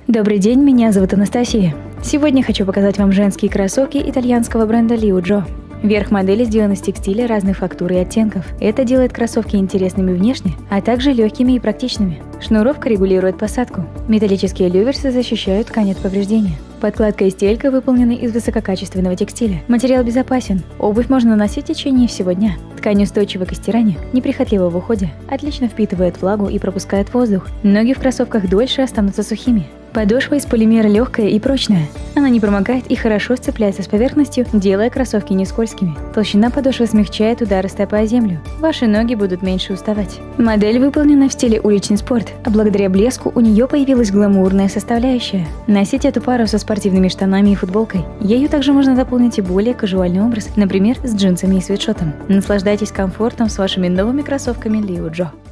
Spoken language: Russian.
Добрый день, меня зовут Анастасия. Сегодня хочу показать вам женские кроссовки итальянского бренда Liujo. Верх модели сделан из текстиля разных фактур и оттенков. Это делает кроссовки интересными внешне, а также легкими и практичными. Шнуровка регулирует посадку. Металлические люверсы защищают ткань от повреждения. Подкладка и стелька выполнены из высококачественного текстиля. Материал безопасен. Обувь можно носить в течение всего дня. Ткань устойчива к стиранию, неприхотлива в уходе, отлично впитывает влагу и пропускает воздух. Ноги в кроссовках дольше останутся сухими. Подошва из полимера легкая и прочная. Она не промокает и хорошо сцепляется с поверхностью, делая кроссовки не скользкими. Толщина подошвы смягчает удары стопы о землю. Ваши ноги будут меньше уставать. Модель выполнена в стиле уличный спорт, а благодаря блеску у нее появилась гламурная составляющая. Носите эту пару со спортивными штанами и футболкой. Ею также можно дополнить и более кажуальный образ, например, с джинсами и свитшотом. Наслаждайтесь комфортом с вашими новыми кроссовками Liujo.